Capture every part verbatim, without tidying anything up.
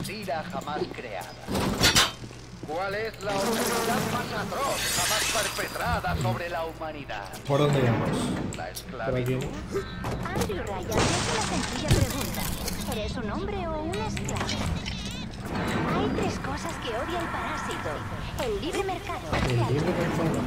mentira jamás creada? ¿Cuál es la horrendidad más atroz jamás perpetrada sobre la humanidad? ¿Por dónde vamos? La Por aquí. esclavitud. Andrew Ryan, es una sencilla pregunta. ¿Eres un hombre o un esclavo? Hay tres cosas que odia el parásito. El libre mercado. El la libre mercado.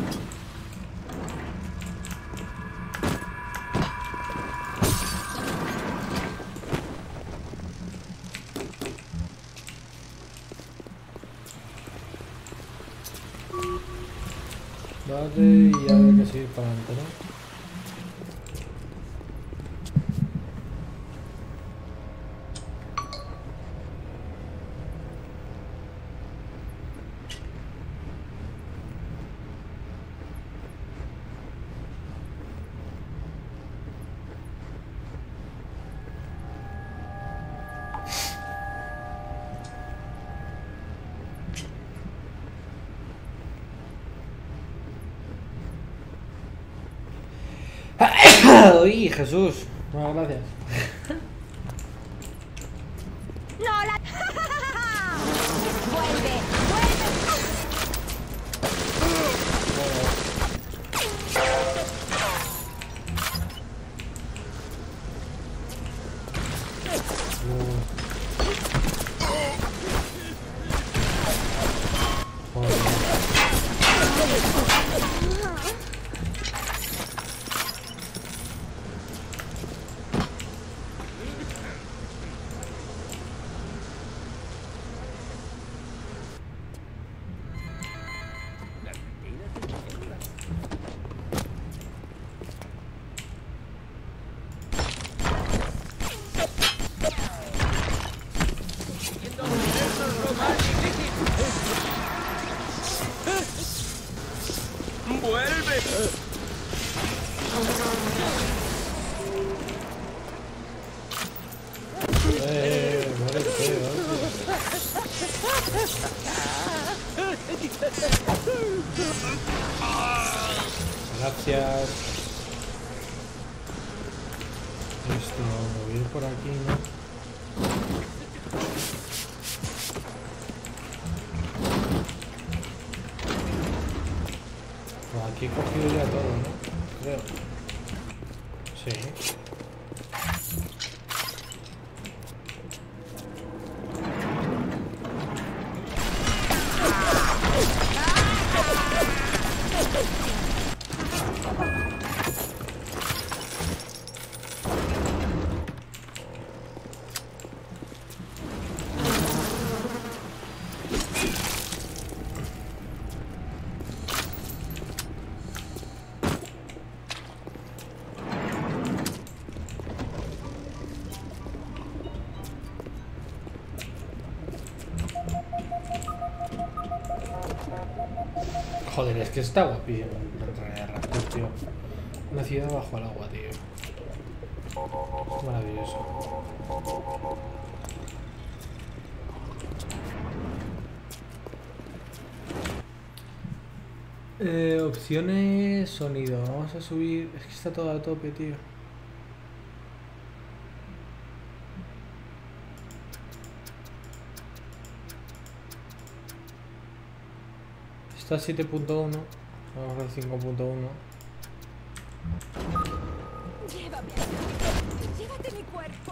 Vale, y ahora hay que seguir para adelante, ¿no? ¡Uy, Jesús! Muchas gracias. ¡No la... ¡Vuelve! ¡Vuelve! Eh, muere feo, gracias. Esto, me voy a ir por aquí, ¿no? Pues aquí he cogido ya todo, ¿no? Creo. Sí. Joder, es que está guapísimo entrar de Raptor, tío. Una ciudad bajo el agua, tío. Es maravilloso. Eh, opciones, sonido. Vamos a subir. Es que está todo a tope, tío. Está a siete punto uno. Vamos a cinco punto uno. Llévame. Llévate mi cuerpo.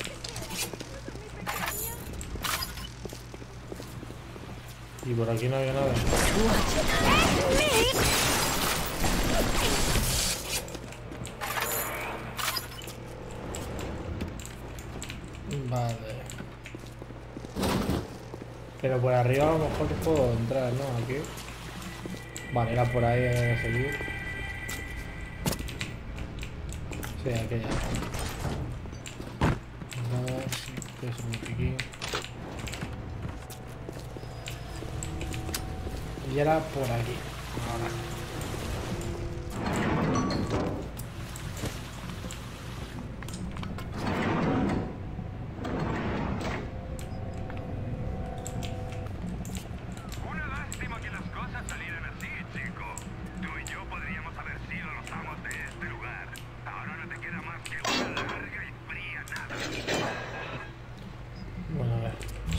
Y por aquí no había nada. Vale. Pero por arriba a lo mejor puedo entrar, ¿no? Aquí. Vale, era por ahí, hay que seguir. Sí, aquí ya. Nada, sí, que es un piquín. Y era por aquí. Ahora.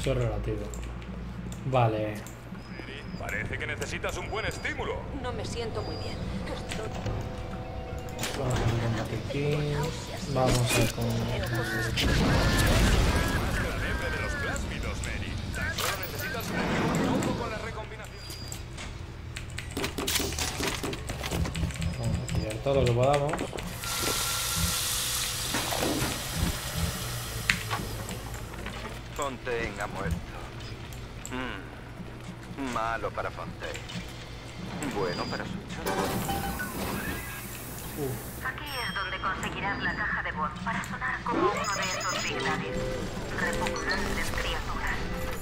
Esto es relativo. Vale. Parece que necesitas un buen estímulo. No me siento muy bien. Estoy... Vamos a ir con Botiquín. Vamos a ir con... La lebre de los plásmidos, Mary. Tan solo necesitas un poco con la recombinación. Vamos a pillar todo lo que podamos. Fontaine ha muerto. Mm. Malo para Fontaine. Bueno para su chico. Aquí es donde conseguirás la caja de voz para sonar como uno de esos Big Daddies. Repugnantes criaturas.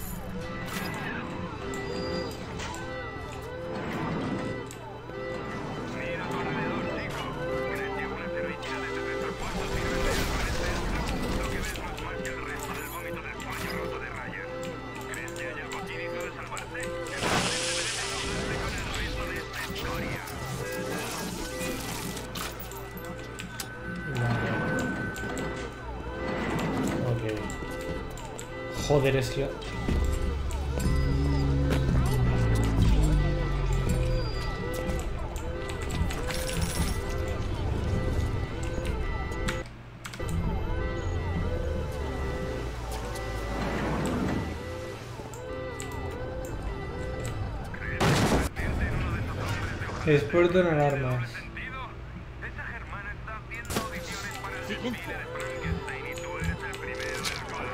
Mira a tu alrededor, chico. ¿Crees que una cervecina de tres cuartos y no es lo que ves no es más que el resto del vómito del cuello roto de Ryan? ¿Crees que hay algo aquí digno de salvarse? Que realmente merece salvarse con el resto de esta historia. Ok. Joder, es que... Experto en alarmas. Esa germana está haciendo audiciones para el desfile de Frankenstein y tú eres el primero de la cola.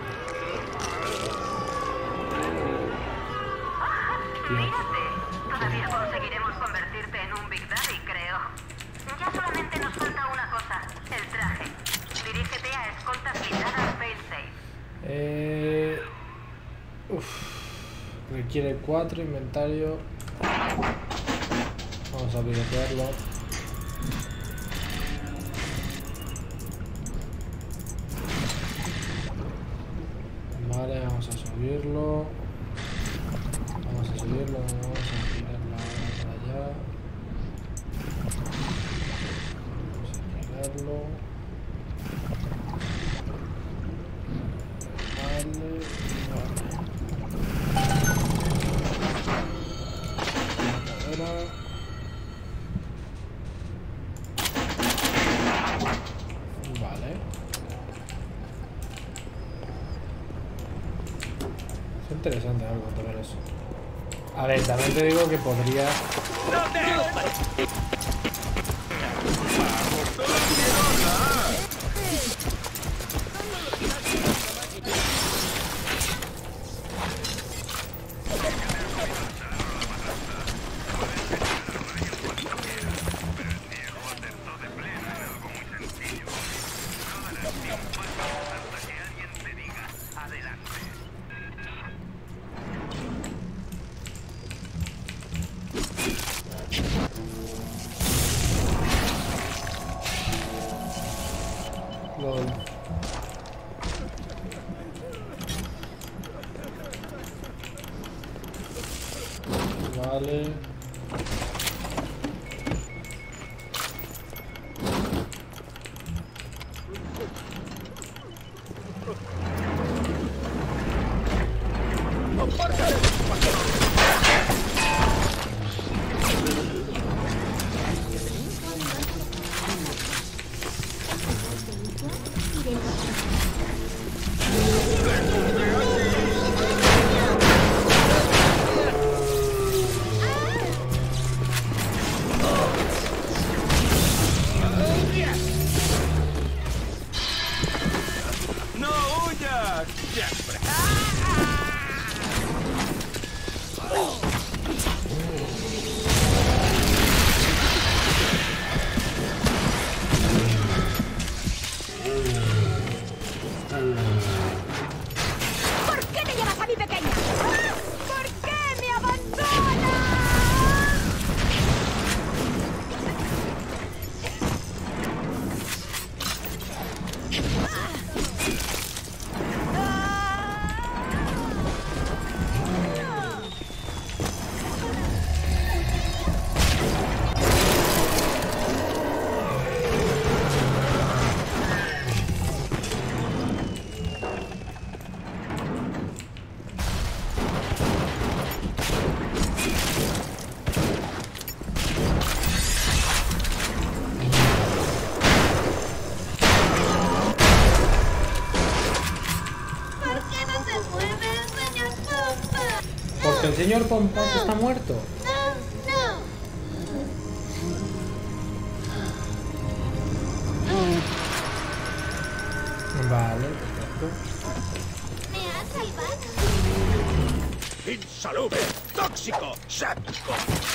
Mírate, todavía conseguiremos convertirte en un Big Daddy, creo. Ya solamente nos falta una cosa, el traje. Dirígete a escoltas blindadas failsafe. Eh... Uf. Requiere cuatro inventario. Vamos a pilotearlo. Vale, vamos a subirlo. Vamos a subirlo, vamos a girarlo para allá. Vamos a girarlo. Vale, vale. Cadera. Vale. Es interesante algo ver eso. A ver, también te digo que podría... LOL. Vale. ¡No huyas! ¡Siempre! ¿Por qué te llevas a mi pequeña? ¿Por qué me abandonas? que el señor Pompas está muerto. Vale, perfecto. ¿Me has salvado? Insalubre, tóxico, séptico.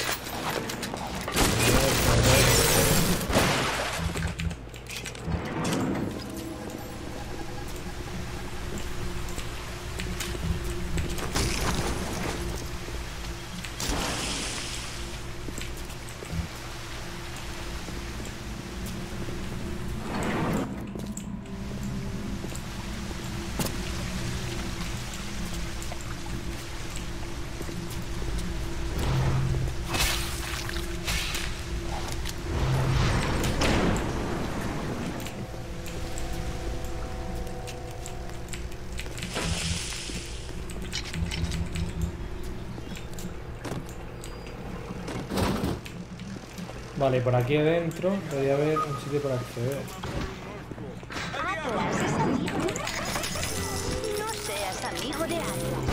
Vale, por aquí adentro podría haber un sitio para acceder. ¿Atlas es amigo? No seas amigo de Atlas.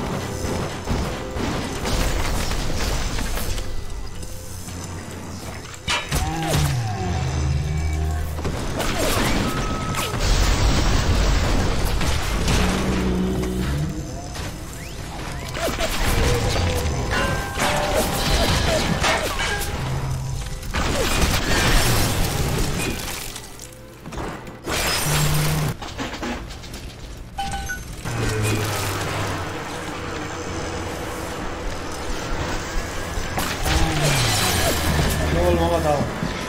No, lo ha matado.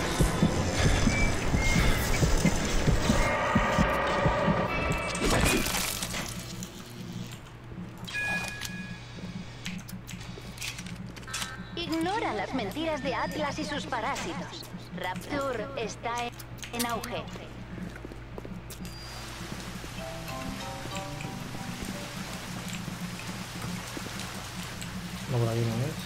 Ignora las mentiras de Atlas y sus parásitos. Rapture está en, en auge. No, por aquí no es.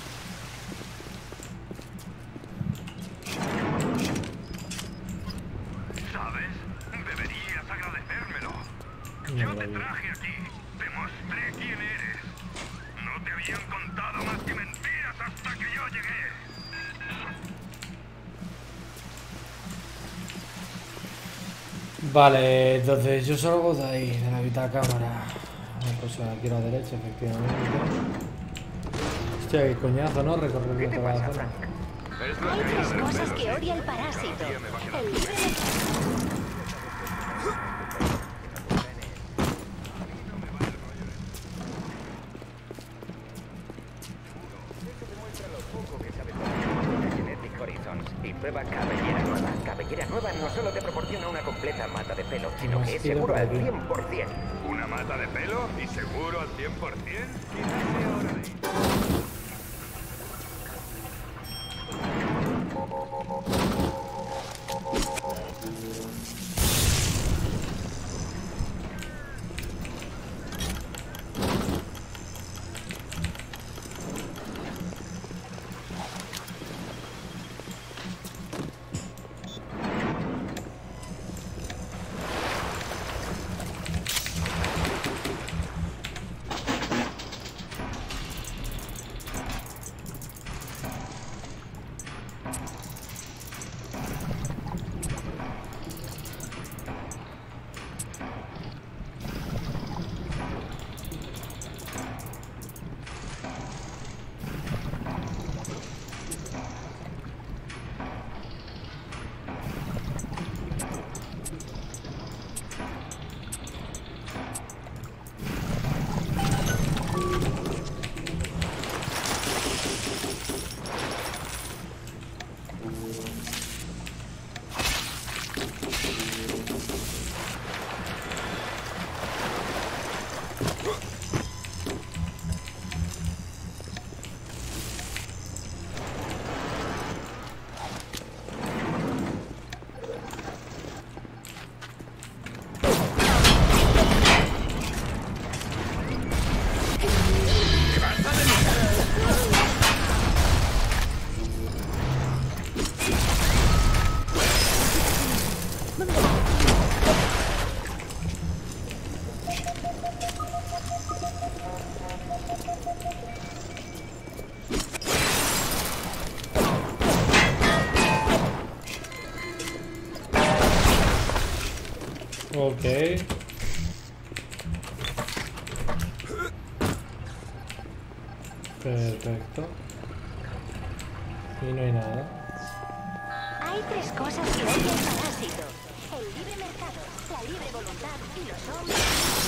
¿Sabes? Deberías agradecérmelo. No, Yo por te aquí. traje aquí. Te mostré quién eres. No te habían contado más que mentiras hasta que yo llegué. Vale, entonces yo salgo de ahí, de la bitacámara. Pues aquí a la derecha, efectivamente. Hostia, qué coñazo, ¿no? Recorrer toda la zona. Hay tres cosas que odia el parásito. El libre de... Genetic Horizons y prueba cabellera nueva. Cabellera nueva no solo te proporciona una completa mata de pelo, sino que es seguro al cien por cien. ¿Una mata de pelo y seguro al cien por cien? Quizás sea hora de ir. Ok. Perfecto. Y no hay nada. Hay tres cosas que odia el parásito: el libre mercado, la libre voluntad y los hombres.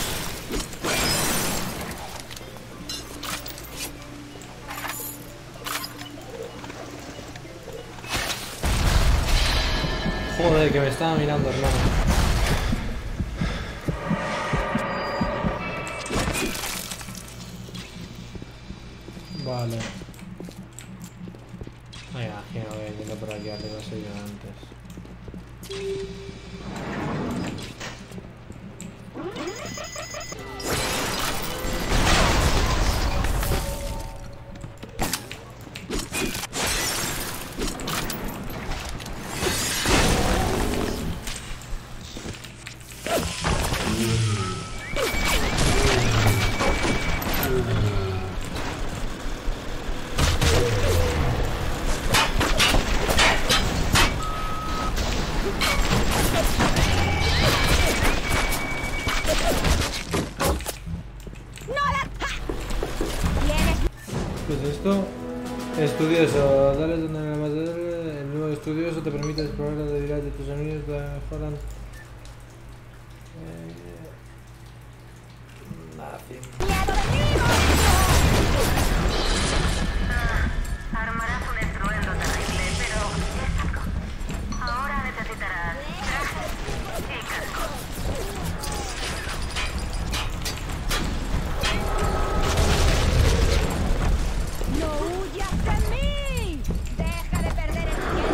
Joder, que me estaba mirando, hermano. Vale. Ay, imagino que yendo por aquí arriba se vio antes. Pues esto, estudioso, dale donde la materia, el nuevo estudioso te permite explorar las debilidades de tus enemigos que mejoran. Eh, nothing. Armarás un estruendo terrible, pero es algo. Ahora necesitarás traje y casco. ¡No huyas de mí! ¡Deja de perder el tiempo!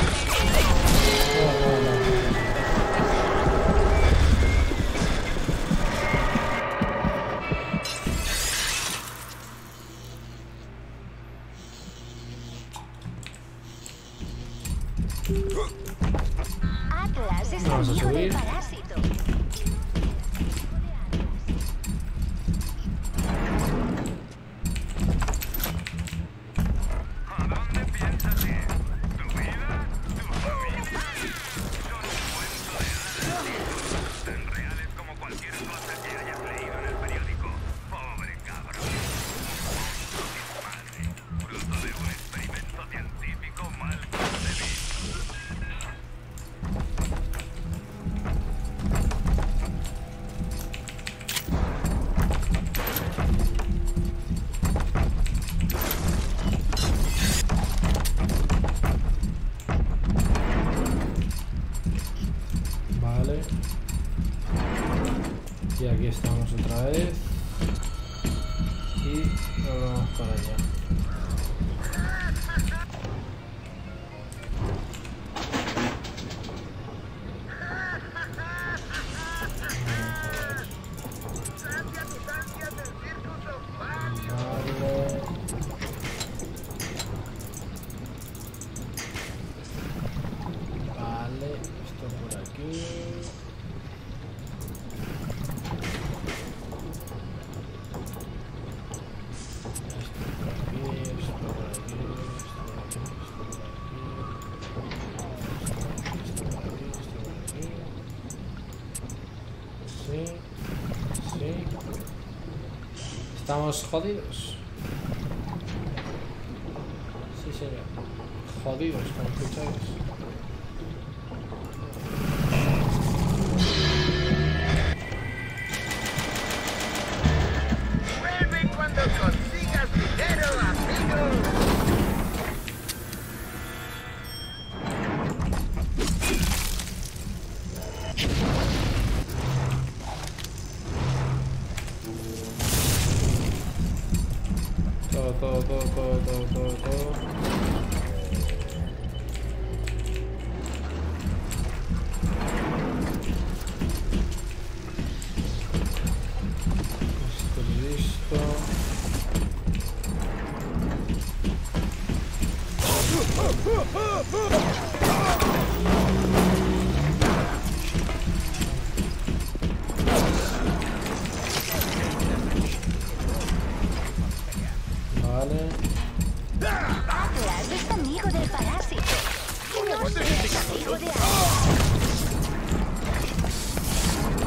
Atlas es Vamos a amigo del subir. parásito. ¿A dónde piensas ir? ¿Tu vida? ¿Tu familia? Son un cuento de hadas, chicos. Tan reales como cualquier cosa que hayas leído en el periódico. Pobre cabrón. Madre, fruto de un experimento científico mal concebido. Vale. Y aquí estamos otra vez. Y nos vamos para allá. Vale. Vale, esto por aquí. Sí, sí. Estamos jodidos. Sí, señor. Jodidos, como escucháis. Vuelve cuando consigas dinero, amigo. Todo, todo, todo, todo, todo, todo, todo. Esto listo. Vale. Atlas es amigo del parásito. No seas amigo de Atlas.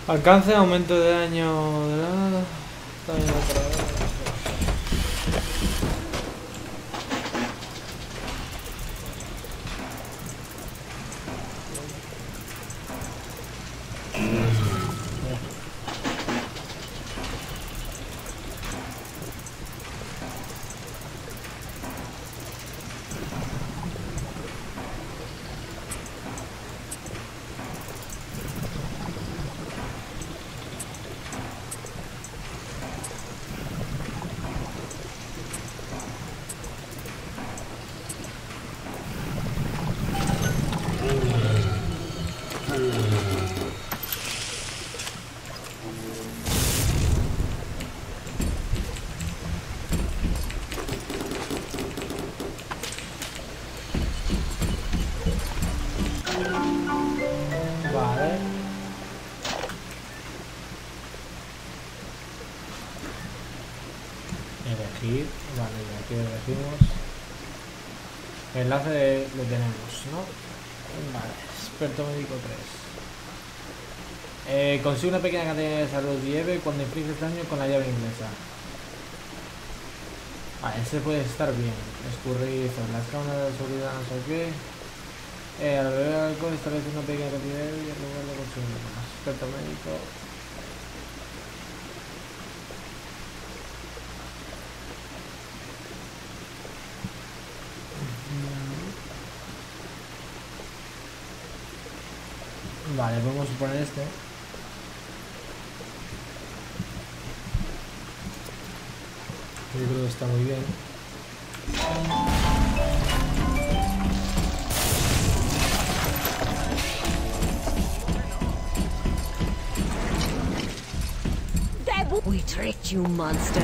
Alcance, aumento de daño de nada. Daño de operador. Vale. Elegir. Vale, y aquí elegimos. Enlace lo tenemos, ¿no? Vale, experto médico tres. Eh, consigue una pequeña cantidad de salud lleve cuando infliges daño con la llave inglesa. Vale, ese puede estar bien. Escurridizo, las cámaras de seguridad, no sé qué. Eh, al beber alcohol establece una pequeña cantidad de y en lugar de consumir más. Experto médico. Vale, podemos poner este. Yo creo que está muy bien. We tricked you, monster.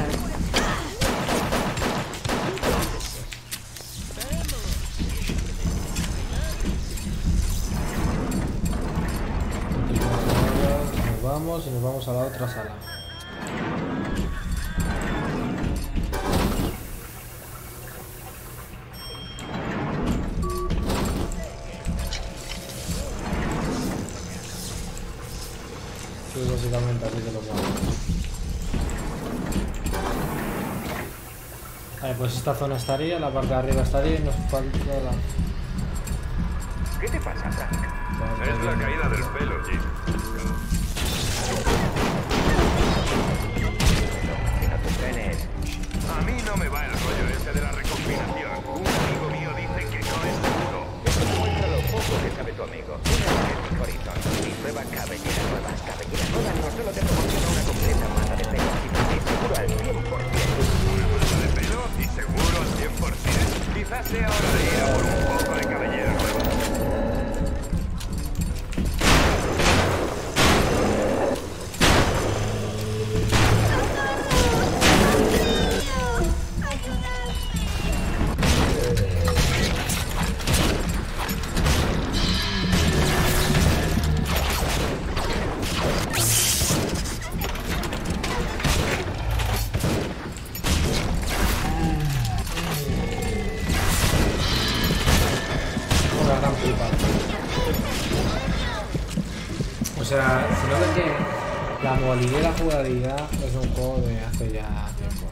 Nos vamos y nos vamos a la otra sala. Sí, básicamente así que lo vamos. Vale, pues esta zona estaría, la parte de arriba estaría y nos falta la... ¿Qué te pasa, Frank? Es la caída del pelo, Jim. Que no te frenes. A mí no me va el rollo ese de la recombinación. Un amigo mío dice que no es seguro. Eso demuestra lo poco que sabe tu amigo. Una Horizon. Mi prueba cabellera nueva. Cabellera nueva no solo te proporciona una completa mata de pelo, sino que es seguro al cien por cien. ¿Una mata de pelo? ¿Y seguro al cien por cien? Quizás sea hora de ir a por un poco de cabellera nueva. O sea, si no ves que la modalidad y la jugabilidad es un juego de hace ya tiempo.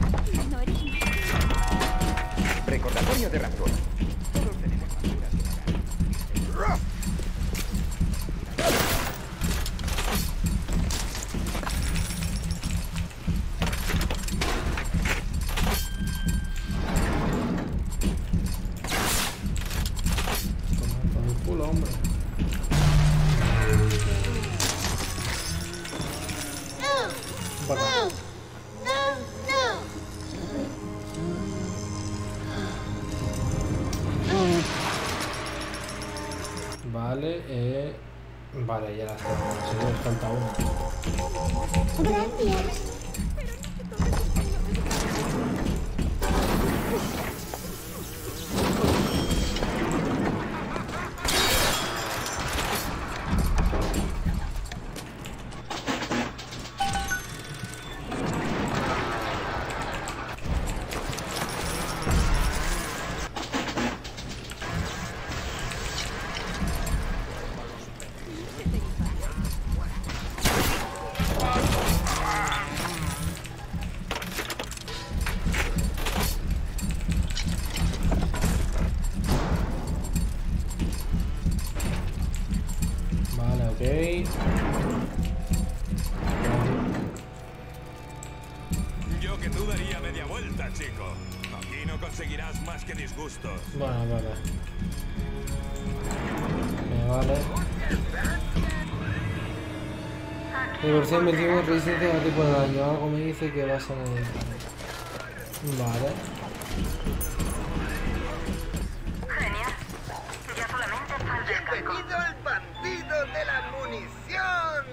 Recordatorio de raptura. Todos tenemos facturas que pagar. Con el culo, hombre. Para acá. Vale, eh... Vale, ya la está. Si nos falta uno. Gracias. Yo que tú daría media vuelta, chico. Aquí no conseguirás más que disgustos. Bueno, vale. Me vale. Diversión vencimos resistencia a tipo de daño. Algo me dice que vas a necesitar. Vale. Genial. Ya solamente falta el casco. ¡Bienvenido al bandido de la munición!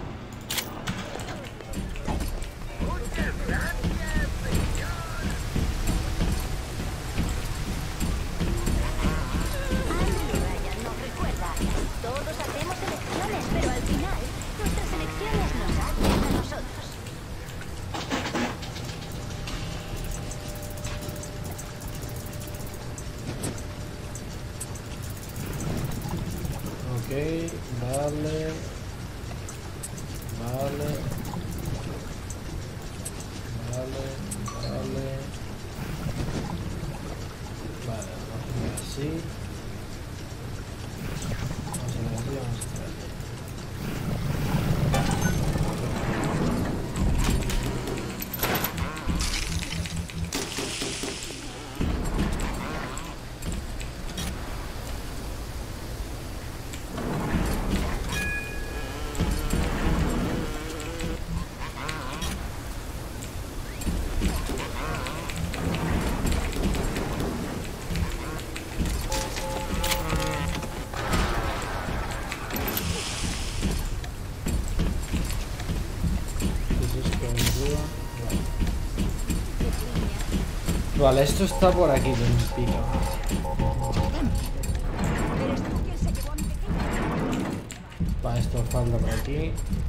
Muchas gracias, señor. Andrew Ryan nos recuerda. Todos hacemos elecciones, pero al final nuestras elecciones nos hacen a nosotros. Ok, vale. Vale. Vale, vale. Vale, vamos a hacer así. Vamos a hacer así, vamos a hacer así. Vale, esto está por aquí, limpito. Vale, esto falta por aquí.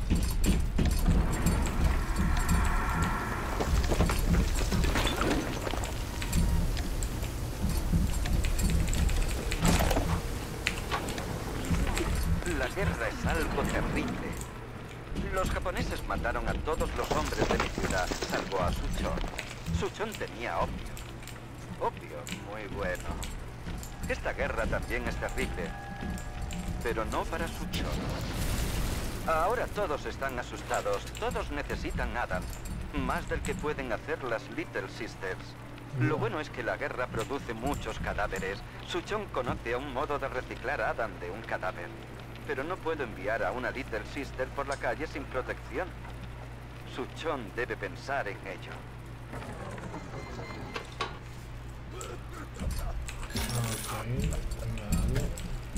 La guerra es algo terrible. Los japoneses mataron a todos los hombres de mi ciudad, salvo a Suchon. Suchon tenía opio. Opio, muy bueno. Esta guerra también es terrible, pero no para Suchon. Ahora todos están asustados, todos necesitan a Adam, más del que pueden hacer las Little Sisters. Lo bueno es que la guerra produce muchos cadáveres. Suchon conoce a un modo de reciclar a Adam de un cadáver, pero no puedo enviar a una Little Sister por la calle sin protección. Suchon debe pensar en ello. Ok, vale.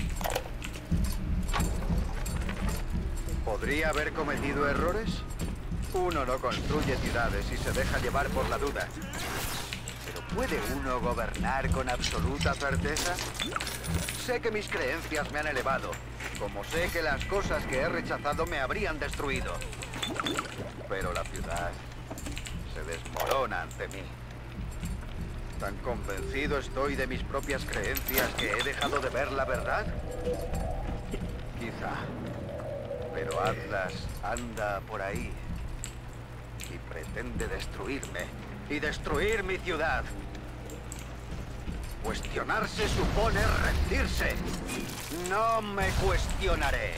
¿Podría haber cometido errores? Uno no construye ciudades y se deja llevar por la duda. ¿Pero puede uno gobernar con absoluta certeza? Sé que mis creencias me han elevado, como sé que las cosas que he rechazado me habrían destruido. Pero la ciudad se desmorona ante mí. ¿Tan convencido estoy de mis propias creencias que he dejado de ver la verdad? Quizá. Pero Atlas anda por ahí y pretende destruirme y destruir mi ciudad. Cuestionarse supone rendirse. No me cuestionaré.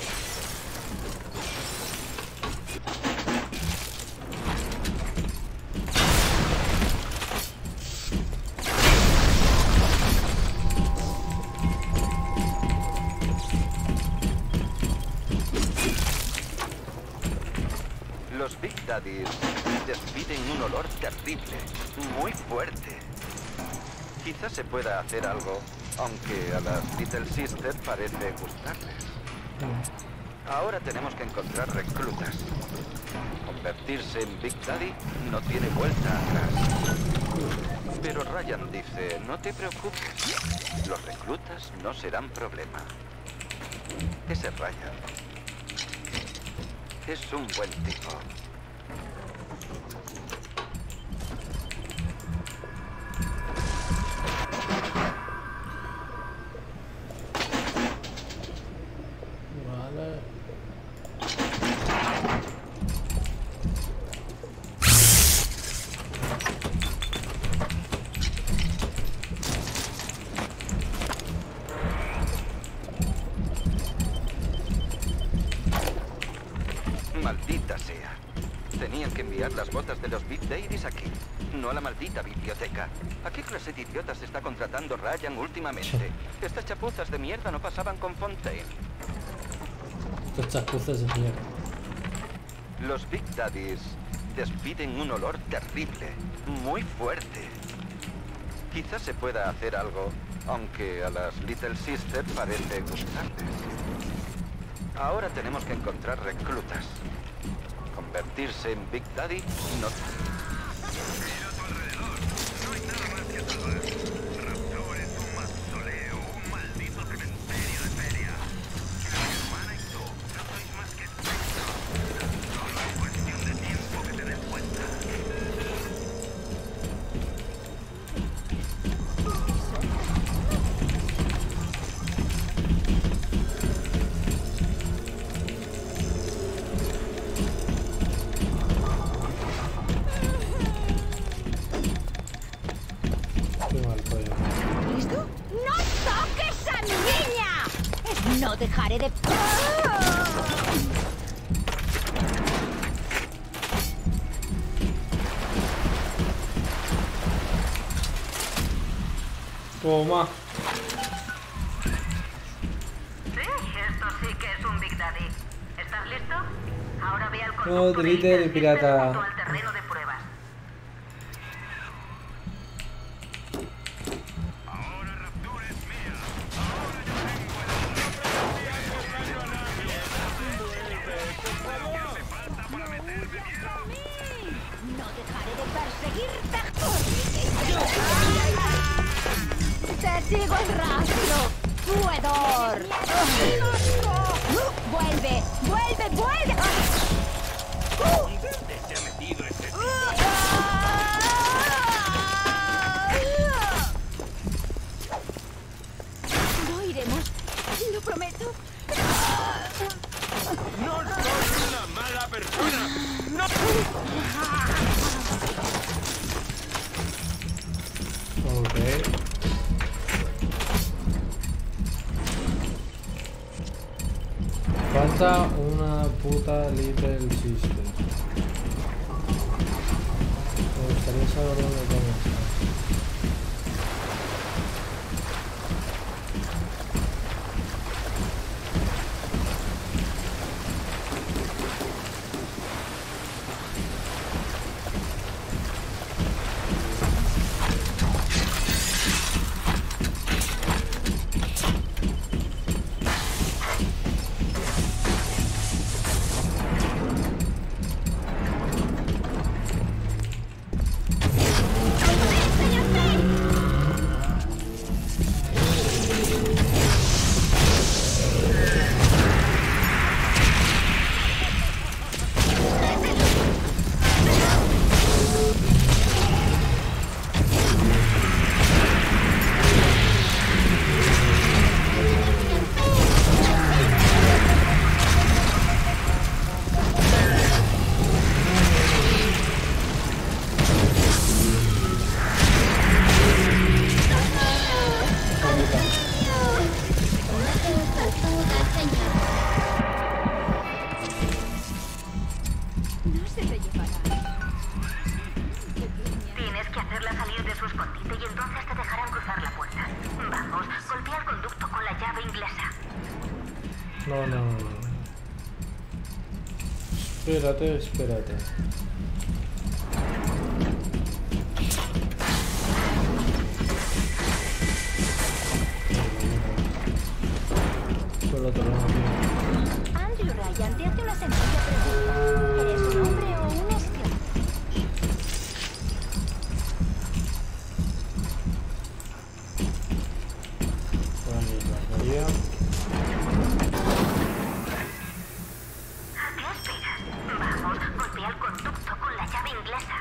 Los Big Daddies despiden un olor terrible, muy fuerte. Quizás se pueda hacer algo, aunque a las Little Sisters parece gustarles. Ahora tenemos que encontrar reclutas. Convertirse en Big Daddy no tiene vuelta atrás. Pero Ryan dice, no te preocupes, los reclutas no serán problema. Ese Ryan es un buen tipo. Vale. maldita sea. Tenían que enviar las botas de los Big Daddies aquí, no a la maldita biblioteca. ¿A qué clase de idiotas está contratando Ryan últimamente? Estas chapuzas de mierda no pasaban con Fontaine. Estas chapuzas de mierda. Los Big Daddies despiden un olor terrible, muy fuerte. Quizás se pueda hacer algo, aunque a las Little Sisters parece gustarles. Ahora tenemos que encontrar reclutas. Convertirse en Big Daddy no... Mira a tu alrededor. No hay nada más que salvar. Raptor es un mausoleo, un maldito cementerio de feria. La hermana y tú no sois más que espectros. Solo es cuestión de tiempo que te des cuenta. ¿Listo? ¡No toques a mi niña! No dejaré de... Toma. Sí, esto sí que es un Big Daddy. ¿Estás listo? Ahora ve al No, conducto de delete el Little pirata. Sisters junto al terreno de pruebas. Ahora Raptor es mía. Ahora yo tengo el No dejaré de perseguirte. Te sigo el rastro. ¡Fuedor! ¡Vuelve! ¡Vuelve! ¡Vuelve! ¿Dónde se ha metido este tipo? No iremos. Lo prometo. ¡No soy una mala persona! ¡No! Ok. Falta una puta Little Sister. Me gustaría saber dónde comenzar. No se te llevará. Tienes que hacerla salir de su escondite y entonces te dejarán cruzar la puerta. Vamos, golpea el conducto con la llave inglesa. No, no, no. no. Espérate, espérate. Solo te lo digo. Andrew Ryan te hace una sencilla pregunta. ¿Eres un hombre o un esclavo? María. ¿A qué esperas? Vamos, golpea el conducto con la llave inglesa.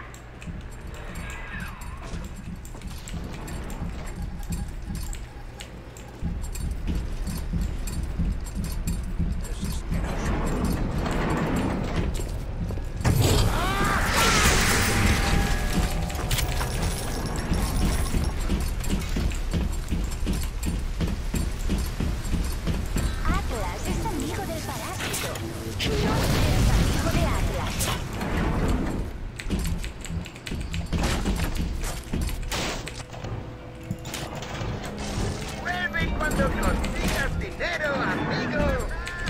Cuando consigas dinero, amigo.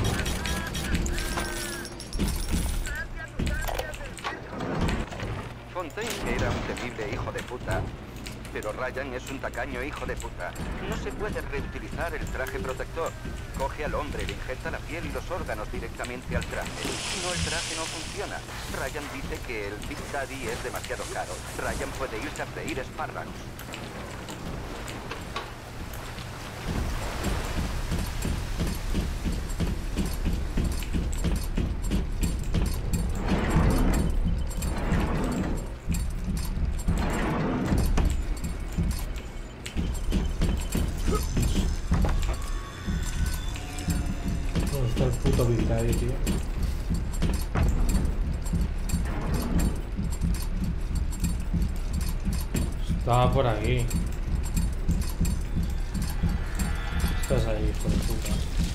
Fontaine que era un temible hijo de puta, pero Ryan es un tacaño hijo de puta. No se puede reutilizar el traje protector. Coge al hombre, le injerta la piel y los órganos directamente al traje. Si no, el traje no funciona. Ryan dice que el Big Daddy es demasiado caro. Ryan puede irse a freír espárragos. ¿Dónde está el puto Big Daddy, tío? Estaba por aquí. Estás ahí, hijo de puta.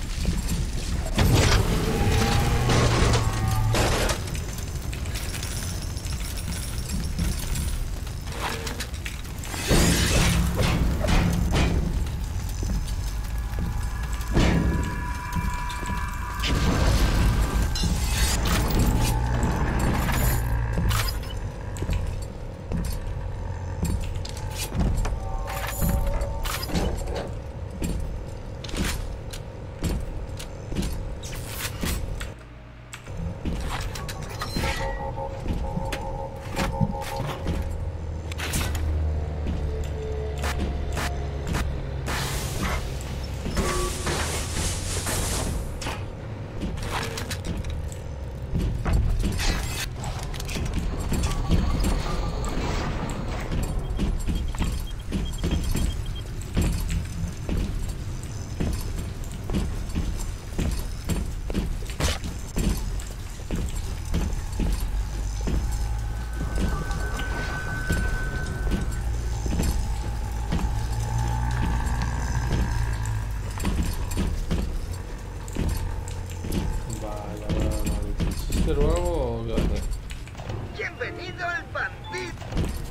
Bienvenido al bandido.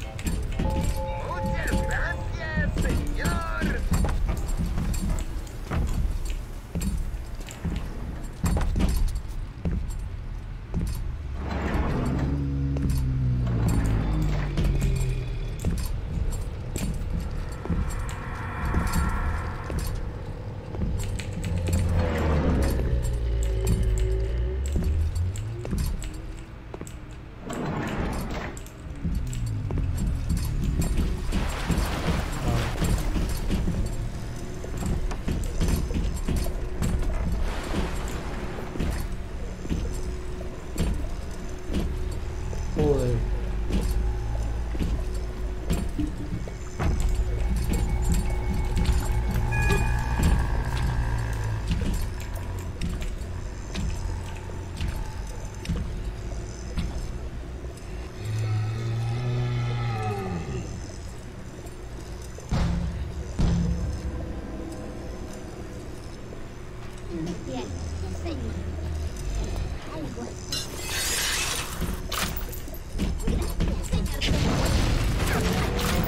Muchas gracias, señor. Joder. Bien, señor. Algo así. Gracias, señor.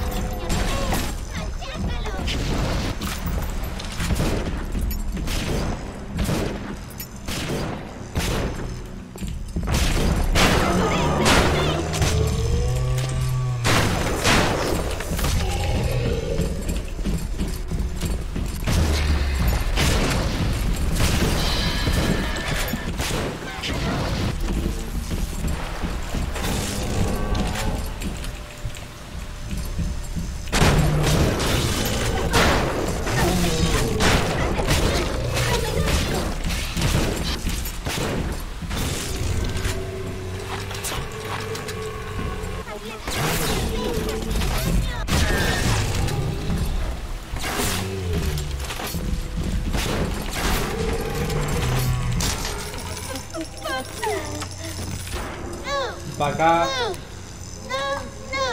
Para acá. No, no.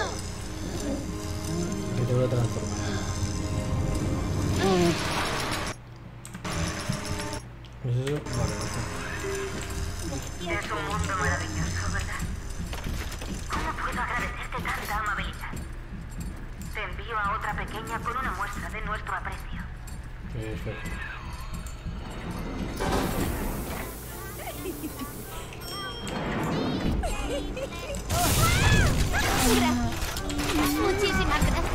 Me tengo que transformar. ¿Es eso? Vale, Es un mundo maravilloso, ¿verdad? ¿Cómo puedo agradecerte tanta amabilidad? Te envío a otra pequeña con una muestra de nuestro aprecio. ¿qué? Perfecto. Gracias. Muchísimas gracias.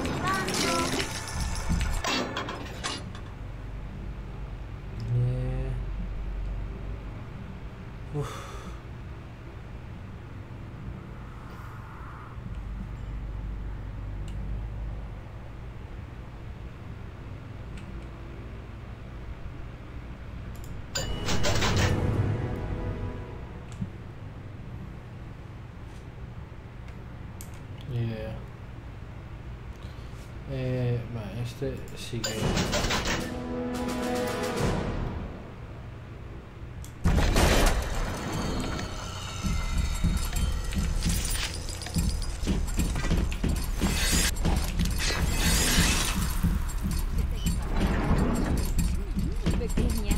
Eh... Uf. Yeah. Eh, vale, este sí que... Pequeña.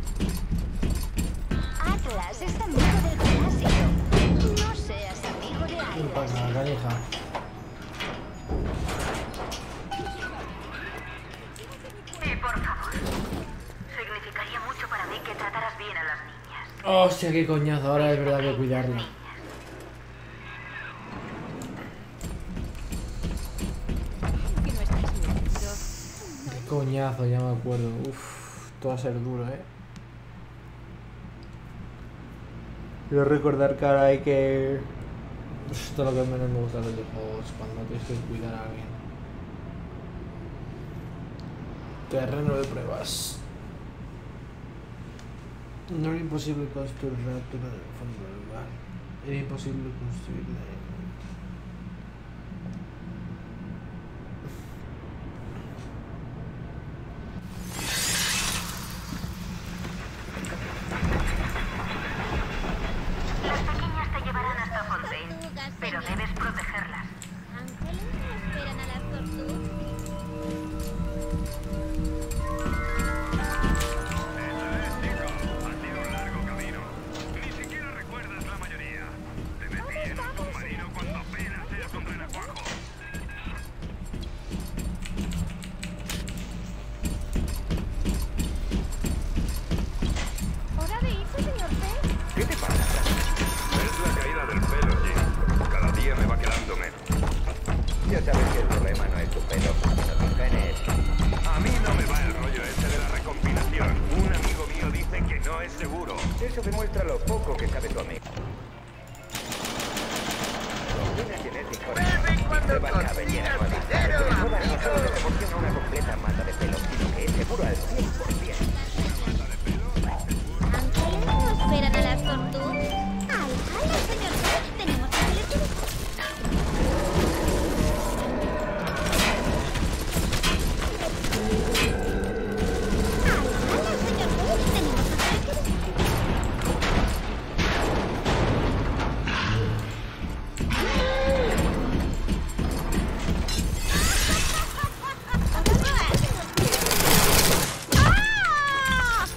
Atlas es amigo del Jurásico. No seas amigo de Un Atlas. paso a la canija. Y por favor, significaría mucho para mí que trataras bien a las niñas. Hostia, qué coñazo. Ahora es verdad que cuidarla. Que no estás mintiendo. Qué coñazo, ya me acuerdo. Uf, todo va a ser duro, eh. Quiero recordar que ahora hay que... Esto es lo que menos me gusta de los juegos, cuando tienes que cuidar a alguien. Terreno de pruebas. No era imposible construir un reactor en el fondo del mar. Era imposible construirla en... Las pequeñas te llevarán hasta Fontaine, pero debes protegerlas. ¿Ángeles no esperan a las tortugas? Eso es, chico. Ha sido un largo camino. Ni siquiera recuerdas la mayoría. Te metí en un submarino cuando apenas eras un renacuajo. ¿Hora de irse, señor P? ¿Qué te pasa? Es la caída del pelo, Jim. Cada día me va quedando menos. Ya sabes que el problema no es tu pelo, sino tu genes. A mí no me va el rollo ese de la recombinación. Un amigo mío dice que no es seguro. Eso demuestra lo poco que sabe tu amigo. Una genética Vuelven cuando prueba cabellera consigas nueva. dinero, Pero no amigo. solo te proporciona una completa mata de pelo, sino que es seguro al cien por cien. ¿Ángeles no esperan a las tortugas? ¡Al jale, señor P! Tenemos ángeles que... ¡Al jale, señor P! Tenemos ángeles que... ¡Ah!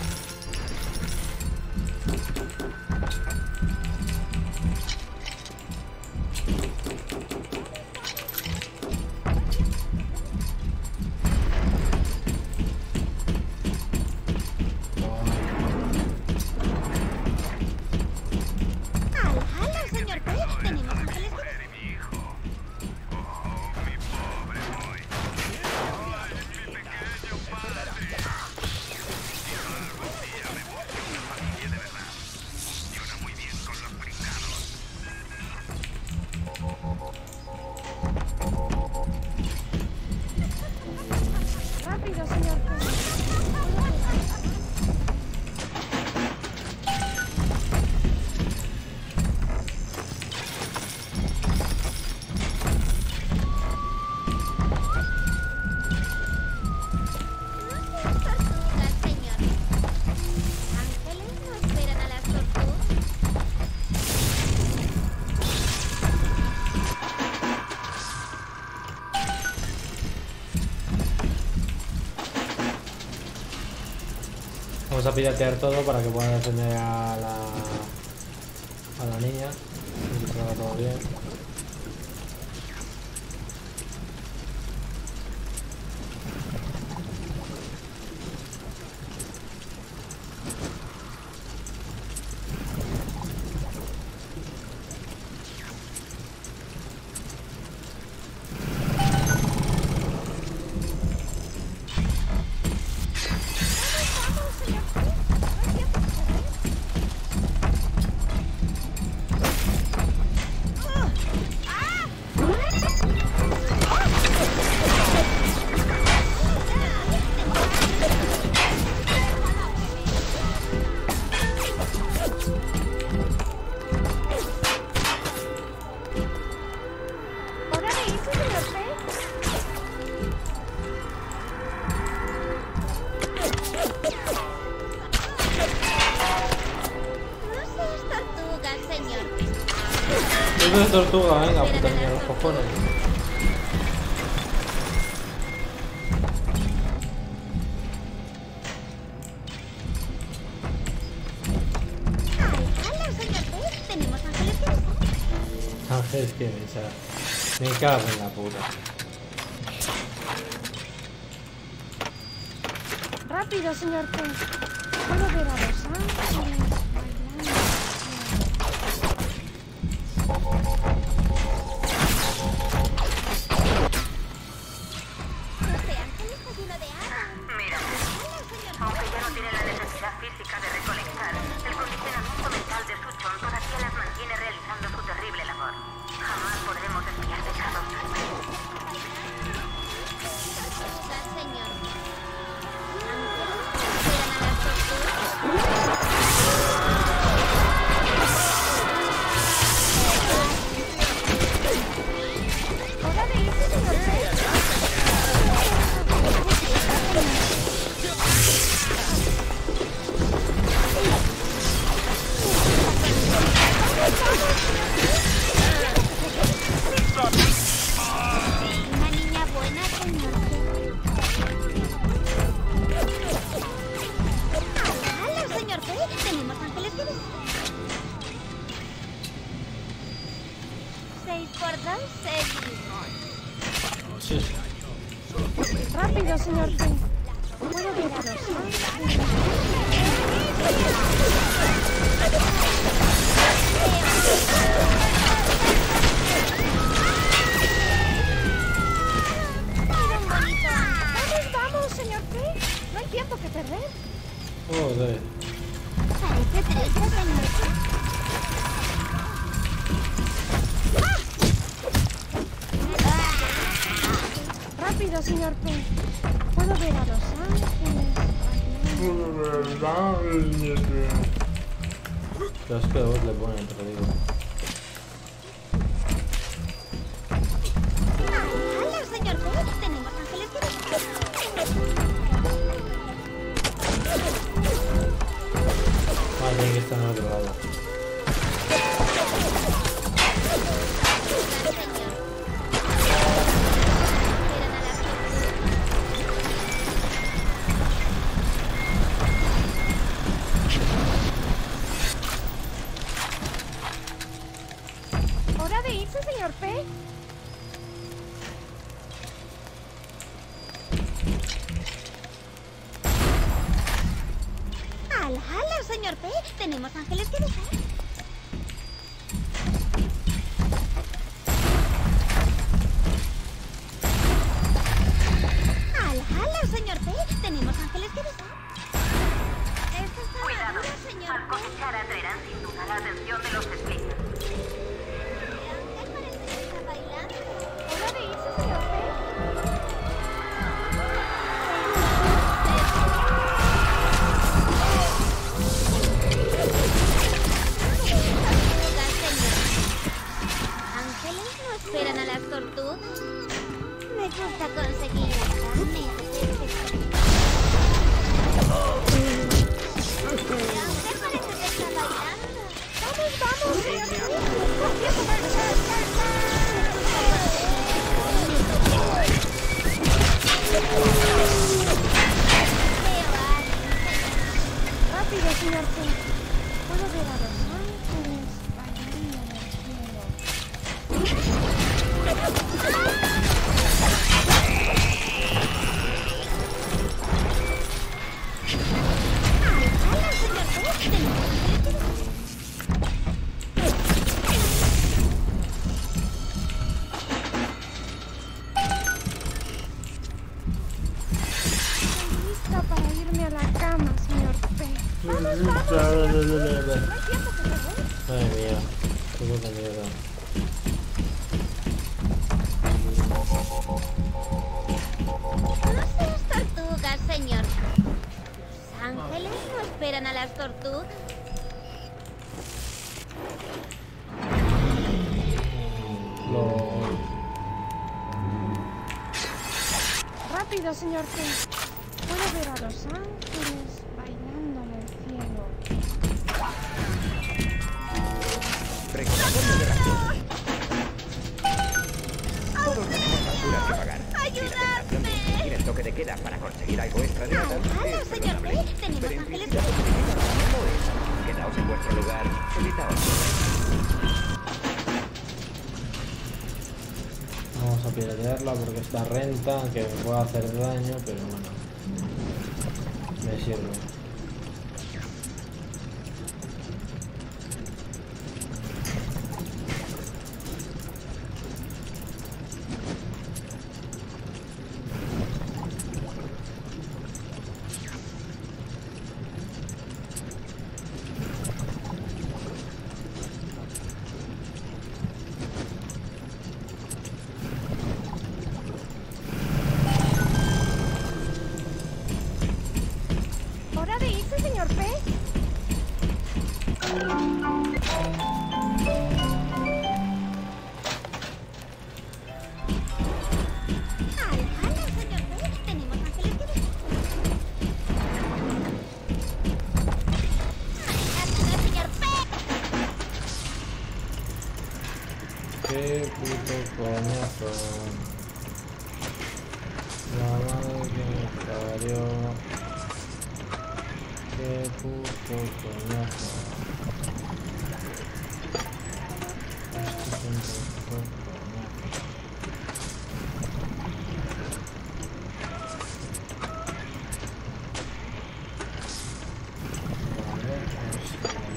¡Al jale, señor P! Tenemos ángeles que... Eres mi hijo. Oh, mi pobre boy. Ay, mi pequeño padre. Quiero algún día me busque una familia de verdad. Funciona muy bien con los pringados. Rápido, señor P. Tortugas, señor. ¿Ángeles no esperan a las tortugas? Vamos a piratear todo para que puedan defender a la... a la niña. Que salga todo bien. Esto es tortuga, venga, puta mierda, los cojones. Hola, señor Pez. Tenemos ángeles que besar. Ángeles que besar. Me cago en la puta. Rápido, señor Pez. Puedo ver a los ángeles bailando. Este ángel está lleno de hadas. Mira, aunque ya no tiene la necesidad física de recolectar, el condicionamiento mental de Suchon todavía las mantiene realizando su terrible labor. Jamás podremos desviar de cada uno. Hola, señor. ¿Ángeles esperan a las tortugas? ¿Hora de irse, señor Pez? Una niña buena, señor Pez. Hola, señor Pez. Tenemos ángeles que besar. Seis por dos, seguimos. Sí, sí. Rápido, señor Pez. Puedo ver a los ángeles. Era un bonito ángel. ¡Vamos, vamos, señor Pez! No hay tiempo que perder. Joder. Parece triste, señor Pez. Rápido, señor Pez. Puedo ver a los ángeles bailando. Qué asco de voz le ponen, te lo digo. Hola, señor Pez. Tenemos ángeles que besar. Ah, tiene que estar en otro lado. ¿Hora de irse, señor Pez? ¡Hala, hala, señor Pez! ¿Tenemos ángeles que besar? ¡Hala, hala, señor Pez! ¿Tenemos ángeles que besar? Esto está Cuidado, maduro, señor al Pez. cosechar atraerán sin duda la atención de los testigos. El ángel parece que está bailando. ¿Hora de irse, señor Pez? Tortugas, señor. ¿Ángeles no esperan a las tortugas? Me gusta conseguir la carne antes que se- El ángel parece que está bailando. ¡Vamos, vamos, señor Pez! ¡No hay tiempo para Veo a alguien. Rápido, señor Pez. Puedo ver a los ángeles bailando en el cielo. ¡Hala, señor Pez! ¿Tenemos ángeles que besar? Estoy lista para irme a la cama, señor Pez. ¡Vamos, vamos, señor Pez! No hay tiempo que perder. Madre mía, qué puta mierda. No seas tortugas, señor. ¿Los ángeles no esperan a las tortugas? Lo... Rápido, señor Pez. Puedo ver a los ángeles bailando en el cielo. Recordatorio de radio. decir algo extrañado. Hola, señor P. Tenemos Pero en ángeles. principio no es. Quedaos en vuestro lugar. Evitaos. Vamos a piratearla porque está renta, que me puede hacer daño, pero bueno, me sirve. ¿Hora de irse, señor P? Al jala, señor P. Tenemos ángeles que ¡Ayúdame, señor P! Qué puto coñazo. La madre que me parió. Qué puto coñazo. Esto es un puto coñazo. Vale, esto de aquí.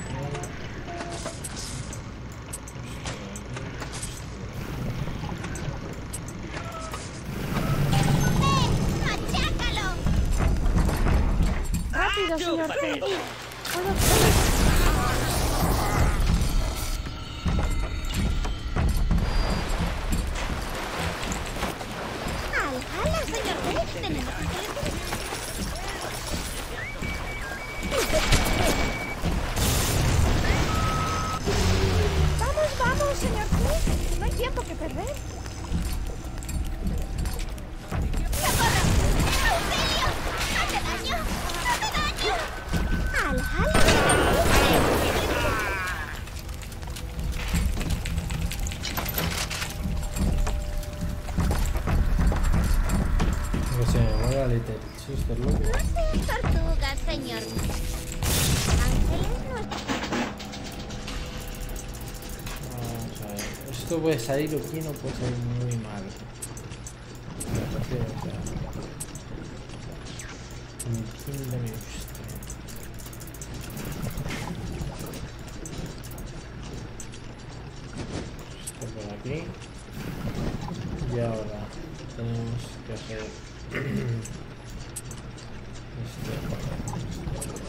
¡Machácalo! Rápido, señor P. Puedo... ¡Al jala, señor P! Tenemos ángeles que Vamos, vamos, señor P. No hay tiempo que perder. ¡Socorro! ¡Auxilio! ¡Hace daño! ¡Hace daño! ¡Al jala, señor P! Que se me mueva Little Sister, loco. No seas tortuga, señor. Ángeles no Vamos a ver. Esto puede salir bien o puede salir muy mal. Me refiero, o sea. Entiéndeme usted. Esto por aquí. Y ahora tenemos que hacer esto por ahí, esto por ahí, esto por ahí.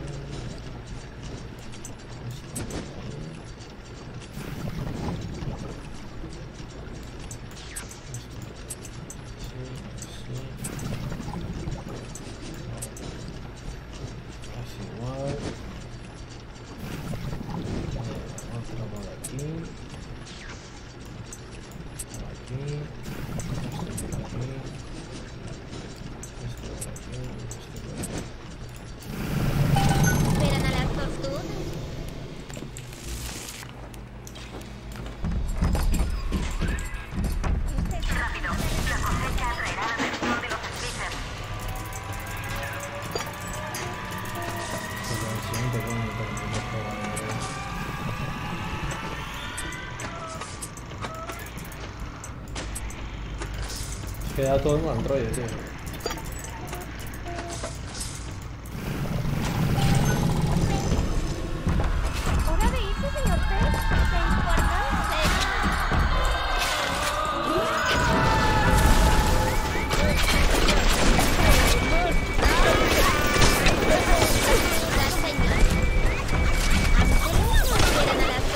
Casi igual. Otro por aquí. Por aquí. Esto por aquí. Esto por aquí. Esto por aquí. esperan a las tortugas. Rápido, la cosecha atraerá la atención de los Splitters. Pero el siguiente coño también lo juego, ¿no? Es que da todo el mal rollo, tío. ¿Hora de irse, señor P? ¿Te importa? La señora. Ángeles no esperan a las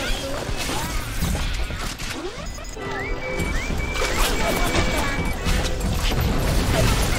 tortugas.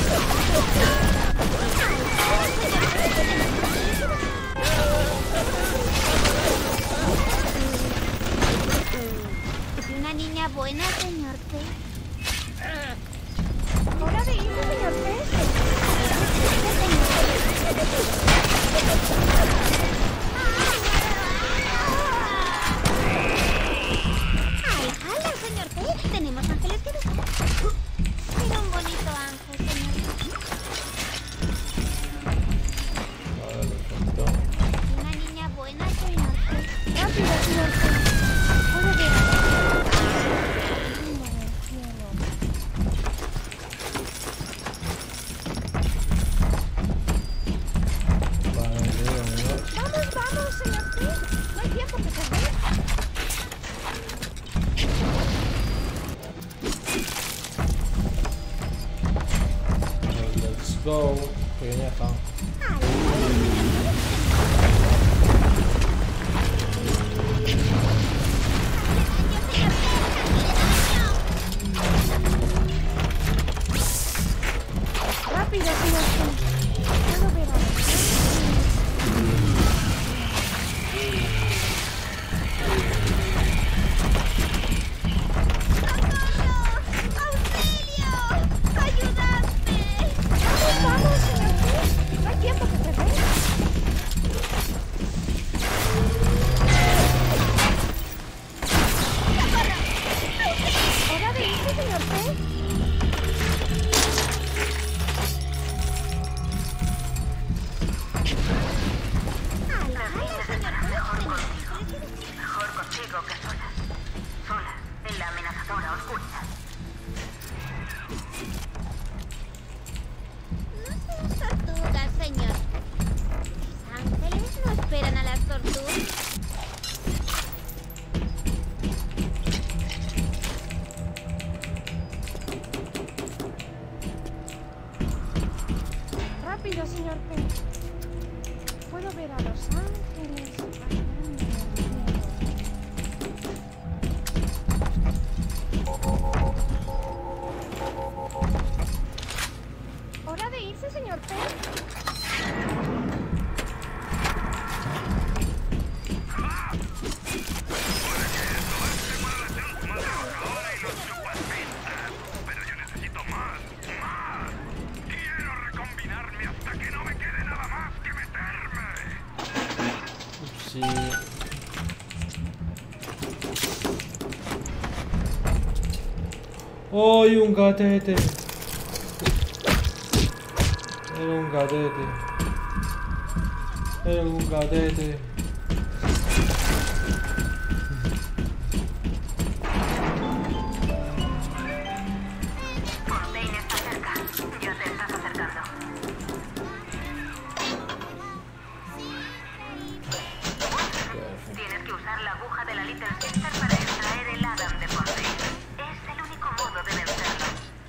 dejado. Rápido, señor King. Puedo ver a Rápido, señor P. Puedo ver a los ángeles bailando en el cielo. ¿Hora de irse, señor P? Sí. ¡Ay, un gatete! Era un gatete. Era un gatete. Fontaine está cerca. Ya te estás acercando. Tienes que usar la aguja de la Little Sister para extraer el Adam de Fontaine. Es el único modo de vencerlo.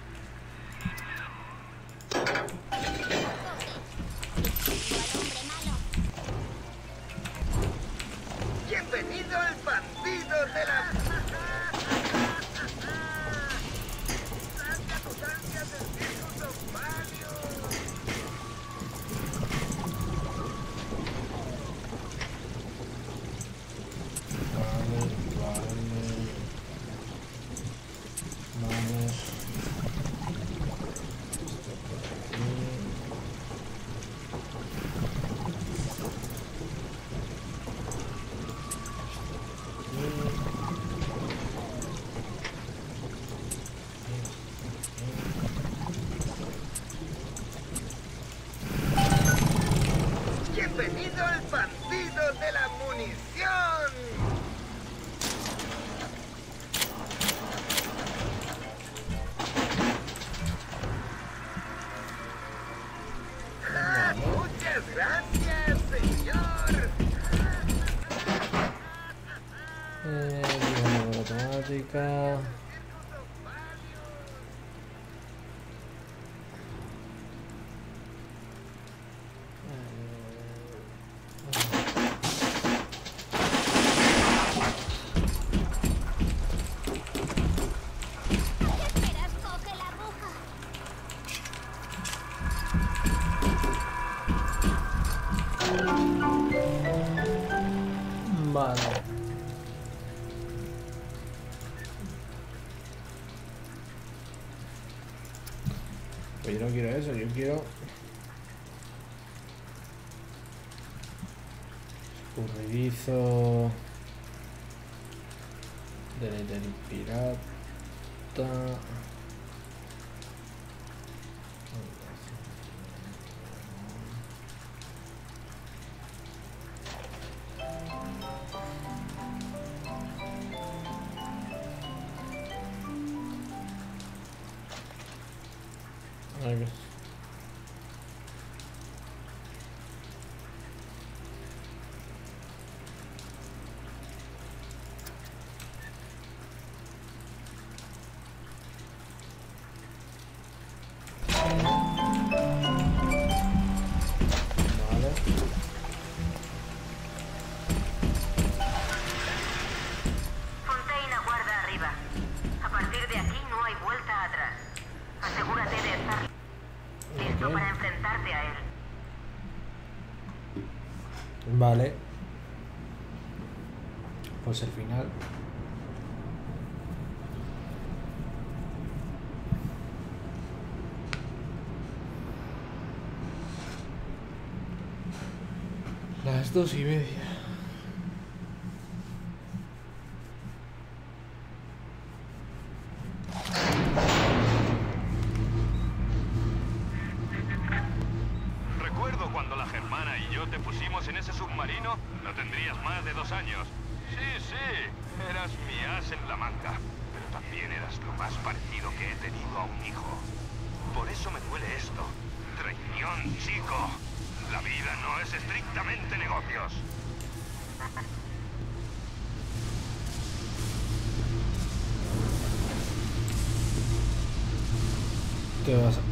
Bienvenido al bandido de la... ¡Saca tus ansias del circo Palio! Vale, vale. Vamos. ¡Bienvenido al bandido de la munición! Ah, muchas gracias, señor. Eh, digamos, automática. ¿Qué esperas? Coge la aguja. Vale. Pues yo no quiero eso, yo quiero... Escurridizo... Del pirata... Ahí ves. Vale. Pues el final. Las dos y media. Recuerdo cuando la Germana y yo te pusimos en ese submarino, no tendrías más de dos años. Sí, sí, eras mi as en la manga, pero también eras lo más parecido que he tenido a un hijo. Por eso me duele esto. Traición, chico. La vida no es estrictamente negocios. Te vas a...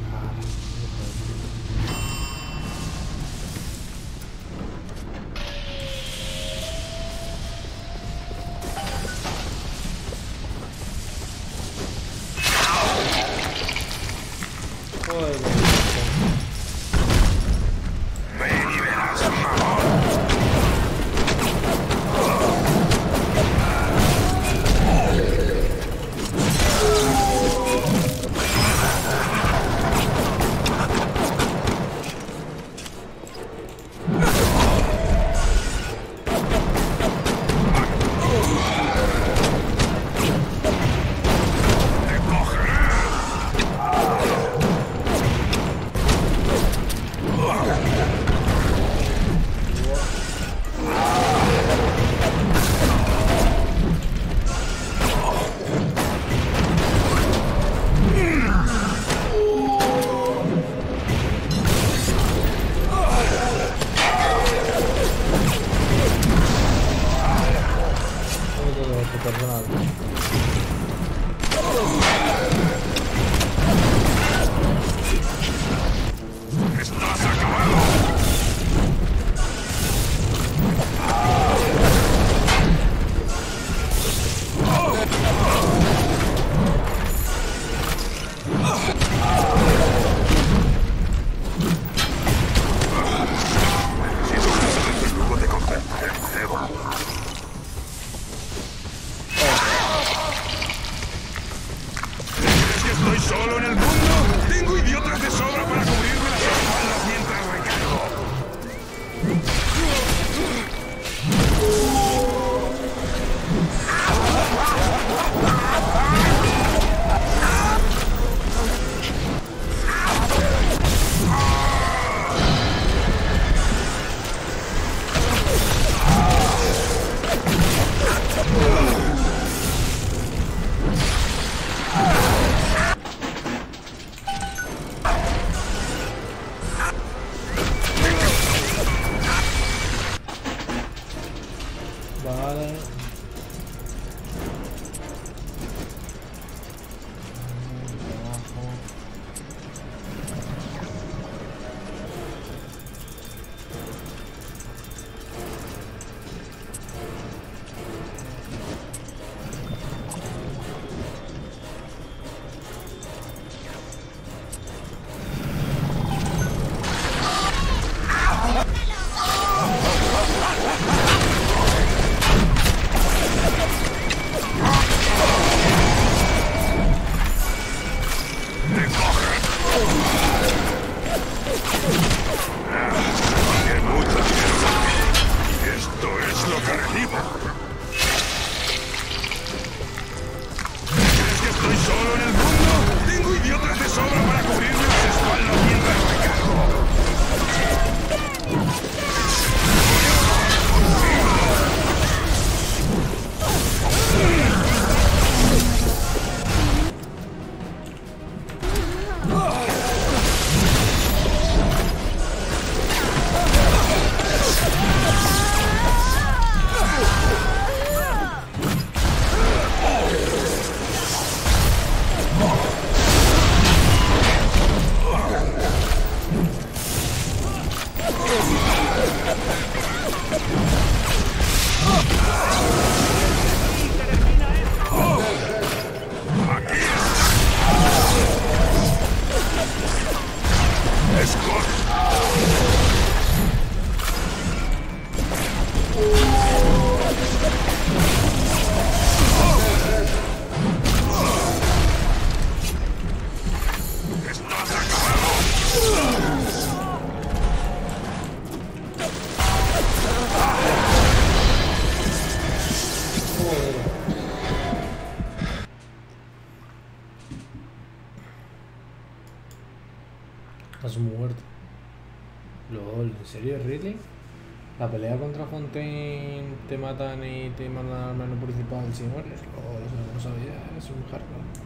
LOL, ¿en serio, really? La pelea contra Fontaine te matan y te mandan al menú principal si mueres. LOL, eso no lo sabía, es un hardcore.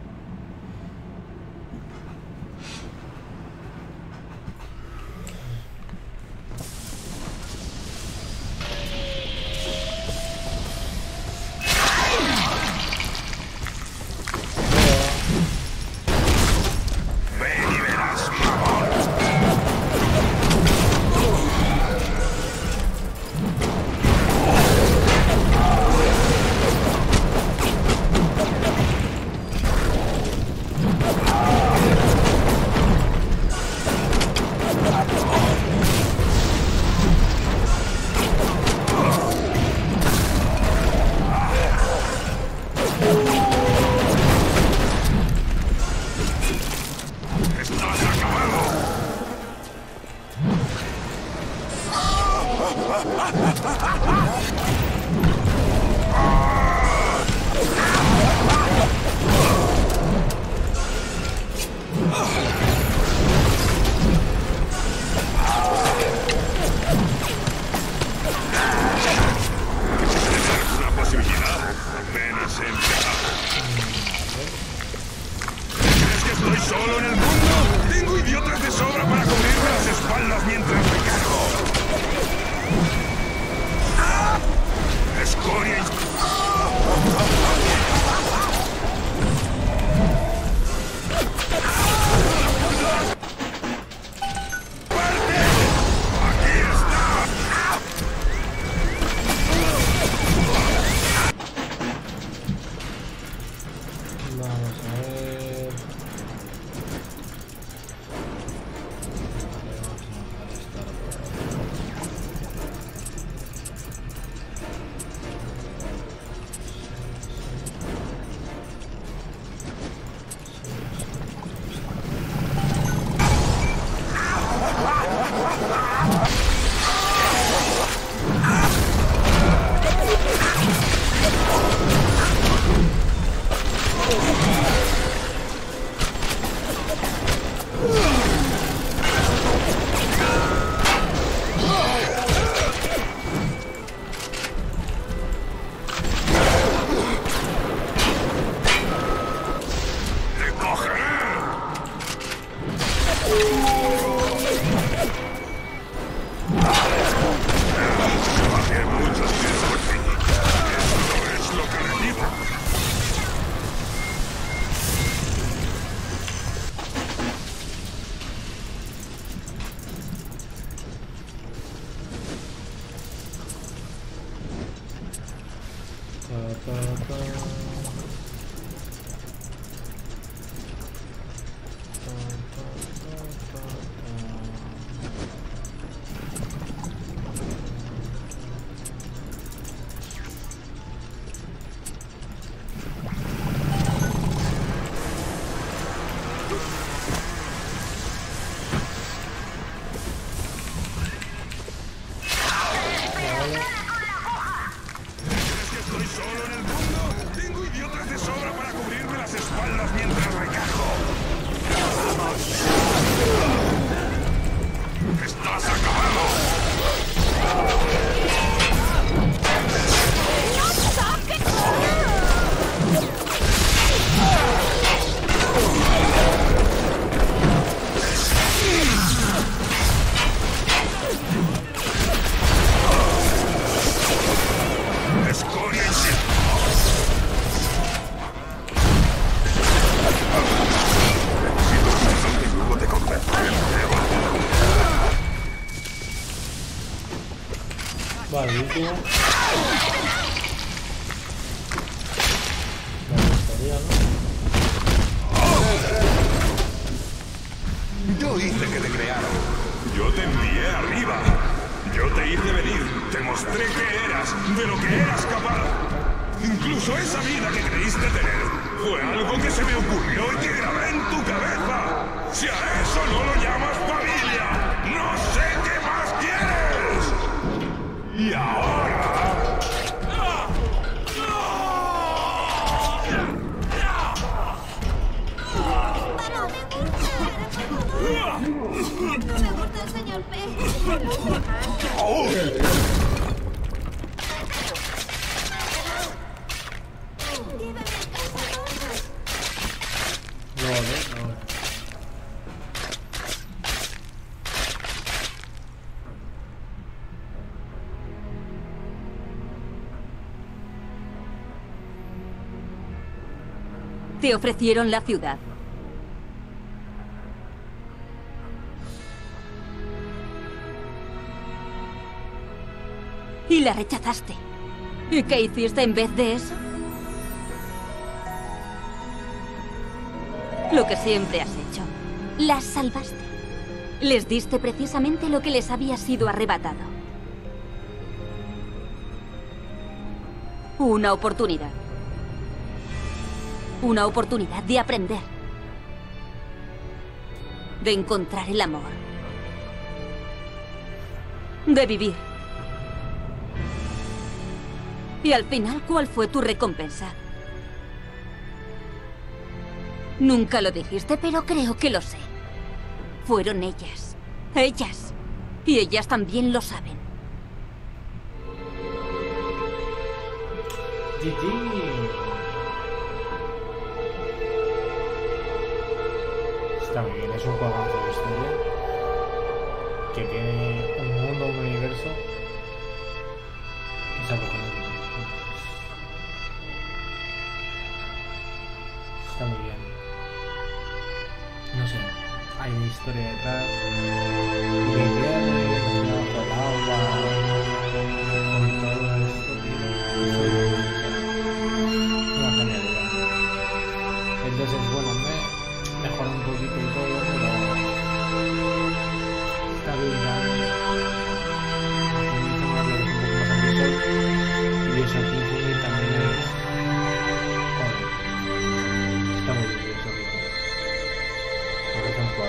Vale, el último. Me gustaría, ¿no? Yo hice que te crearan. Yo te envié arriba. Yo te hice venir. Te mostré que eras, de lo que eras capaz. Incluso esa vida que creíste tener fue algo que se me ocurrió y que grabé en tu cabeza. Si a eso no lo llamas familia, no sé qué más quieres. Y ahora... ¡Para, me gusta! ¡No me gusta el señor P! No, no, no. Te ofrecieron la ciudad. Y la rechazaste. ¿Y qué hiciste en vez de eso? Lo que siempre has hecho. Las salvaste. Les diste precisamente lo que les había sido arrebatado. Una oportunidad. Una oportunidad de aprender. De encontrar el amor. De vivir. Y al final, ¿cuál fue tu recompensa? Nunca lo dijiste, pero creo que lo sé. Fueron ellas. Ellas. Y ellas también lo saben. G G. Está muy bien, es un juego de historia que tiene un mundo, un universo que es acojonante. Está muy bien. No sé, hay una historia detrás. La idea de bajo el agua, con todo esto, tío, es una genialidad. Entonces, bueno, me mejora un poquito y todo, pero está bien, ya. Y eso aquí Infinite también es... Joder. Está muy bien eso, por ejemplo,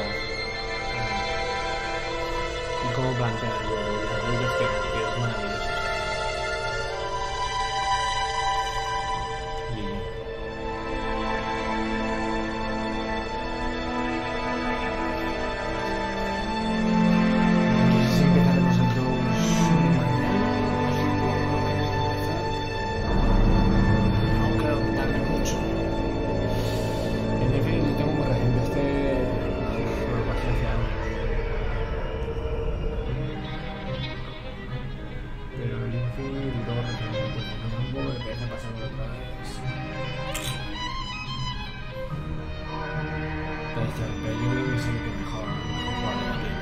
y cómo plantea el juego, las leyes que que es maravilloso. Y... no sé si empezaremos el dos mañana, no sé cuándo empezar. No creo que tarde mucho. En Infinite lo tengo muy reciente, este lo pasé hace años. Pero el Infinite lo tengo reciente, porque tengo un poco de pereza pasarlo otra vez. Pero yo creo que es el que mejor jugar de la tienda.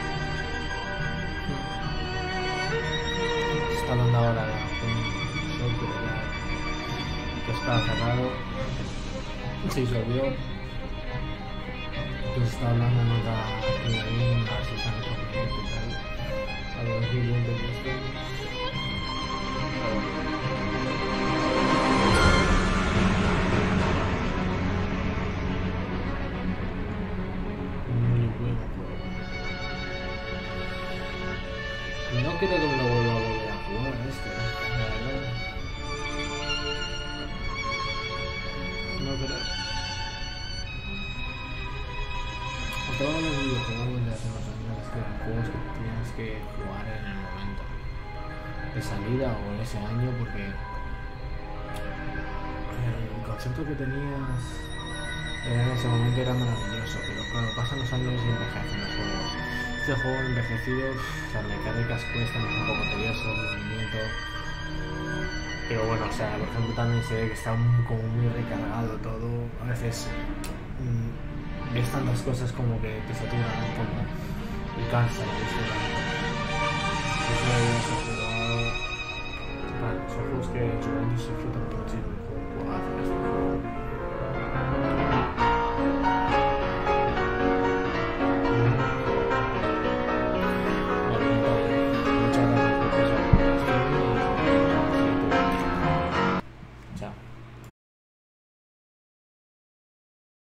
Está hablando ahora de un show, pero ya que estaba cerrado. Se disolvió. Entonces estaba hablando en otra reunión, a ver si sale con el y tal. A ver, dos mil veinte que estoy. Muy buen juego. No creo que me lo vuelva a volver a jugar este, la verdad. No creo. Otra de los videojuegos de hace unos años es que eran juegos que tienes que jugar en el momento de salida o en ese año, porque el concepto que tenías en ese momento era maravilloso, pero cuando pasan los años y envejecen los juegos. Este juego envejecido, las mecánicas cuestan, es un poco tedioso, el movimiento. Pero bueno, o sea, por ejemplo también se ve que está muy, como muy recargado todo. A veces mmm, ves tantas cosas como que te saturan un poco y cansa la vista tanto. Eso es jugado. Vale, son juegos que yo disfruto muchísimo.